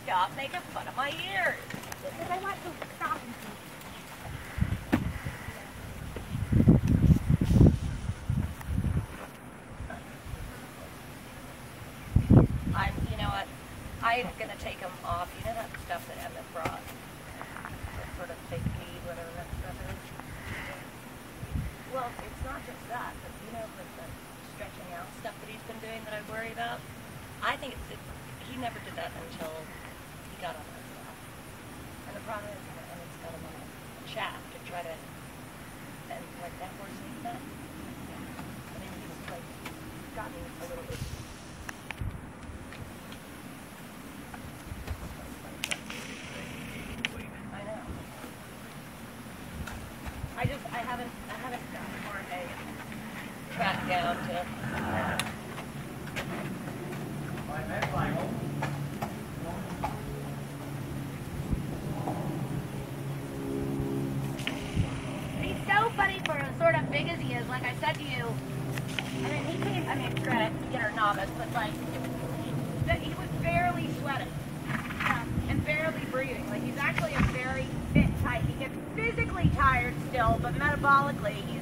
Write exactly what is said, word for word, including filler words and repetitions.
stop making fun of my ears. Because I want to stop and see. I'm, you know what, I'm going to take them off. You know that stuff that Emmett brought? That sort of fake weed, whatever that stuff is? Well, it's not just that, but you know, like the stretching out stuff that he's been doing that I worry about? I think it's, it's he never did that until he got on that stuff. And the problem is, and it's got him on a chaff to try to, and like that horse needs that. I mean, he's like gotten a little bit. I know. I just, I haven't, I haven't gotten Jorge tracked down to. He's so funny for as sort of big as he is. Like I said to you, I mean, he came, I mean, granted, beginner novice, but like, he was barely sweating and barely breathing. Like, he's actually a very fit type. He gets physically tired still, but metabolically,